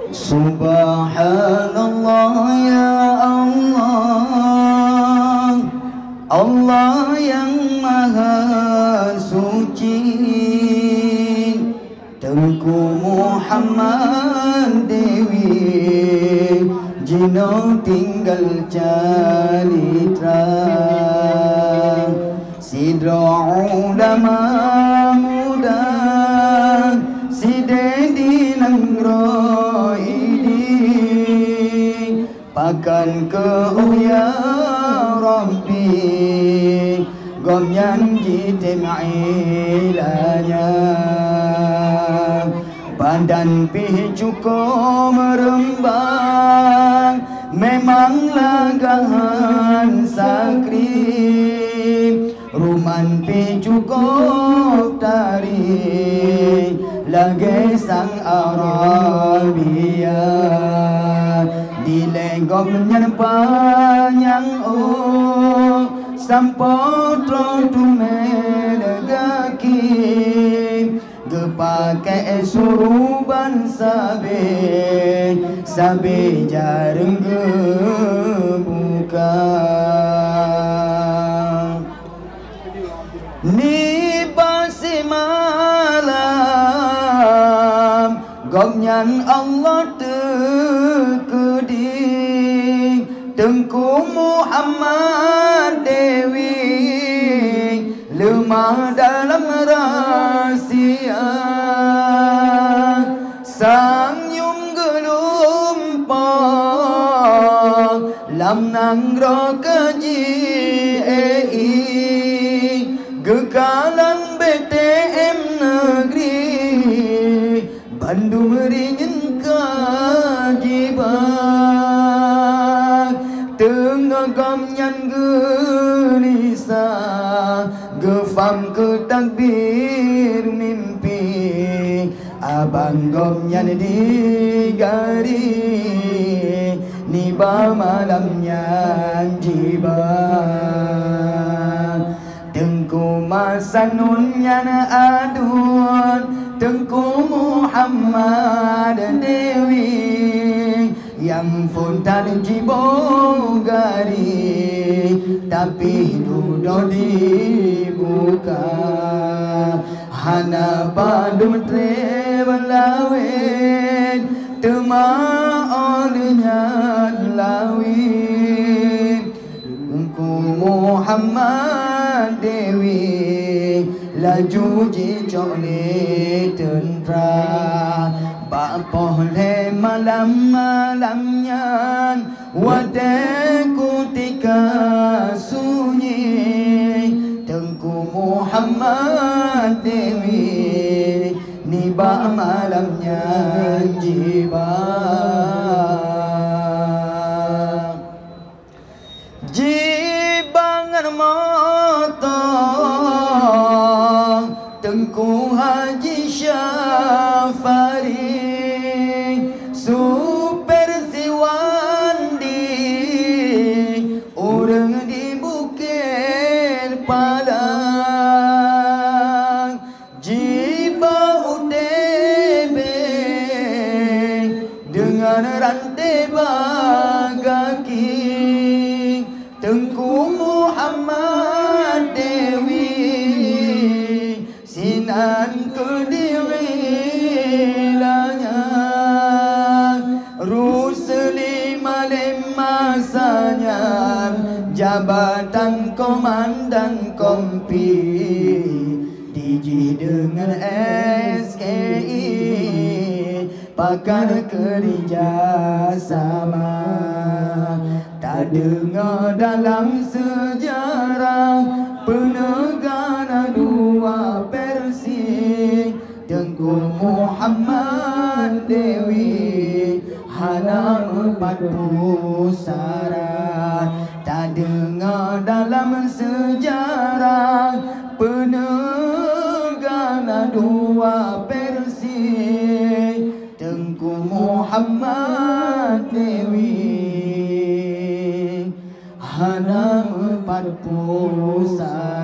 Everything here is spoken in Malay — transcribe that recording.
Subhanallah ya Allah, Allah yang maha suci. Tengku Muhammad Dewi Jino tinggal calitra. Sidra ulama muda Sidedi nanggro ini Pakan ke ya Rabbi Gom nyanyi tema'ilanya Badan picuko merembang Memanglah gahan sakri Ruman picuko tari Lagi sang Arabia Dilenggok nyempanyang Sampotro tumedegaki Gepake suruban sabe jareng gebuka Ni pasi malam Gomnyan Allah tekedi Tengku Muhammad Dewi Lemah dalam rahsia Sangyum gelumpang Lam nanggro keji Gekalan BTM negeri Bandung ringin kajiban Tengah gamnyan gelisah Gefam ke takbir mimpi Abang gomnyan digari Niba malamnya jibang Tengku masanunnya adun Tengku Muhammad Dewi Yang funtan jibogari Tapi dudo dibuka Hana padu trebelawin Tema olehnya lawin Tengku Muhammad Dewi Laju jicok le tentera Bapoh le malam-malamnya Wadeku tika sunyi Tengku Muhammad Dewi Niba malamnya jibang Jibangan motor Tengku Haji Syafari Super Siwandi Orang di Bukit Padang Jiba UTB Dengan rantai bagaki Tengku Muhammad Dewi Sinan kedirilannya Rusli malim masanya Jabatan komandan kompi Diji dengan SKI Pakar kerja sama Tak dengar dalam sejarah Penegara dua versi Tengku Muhammad Dewi Hana empat pusara Tak dengar dalam sejarah Penegara dua versi Tengku Muhammad Dewi Hana empat pusara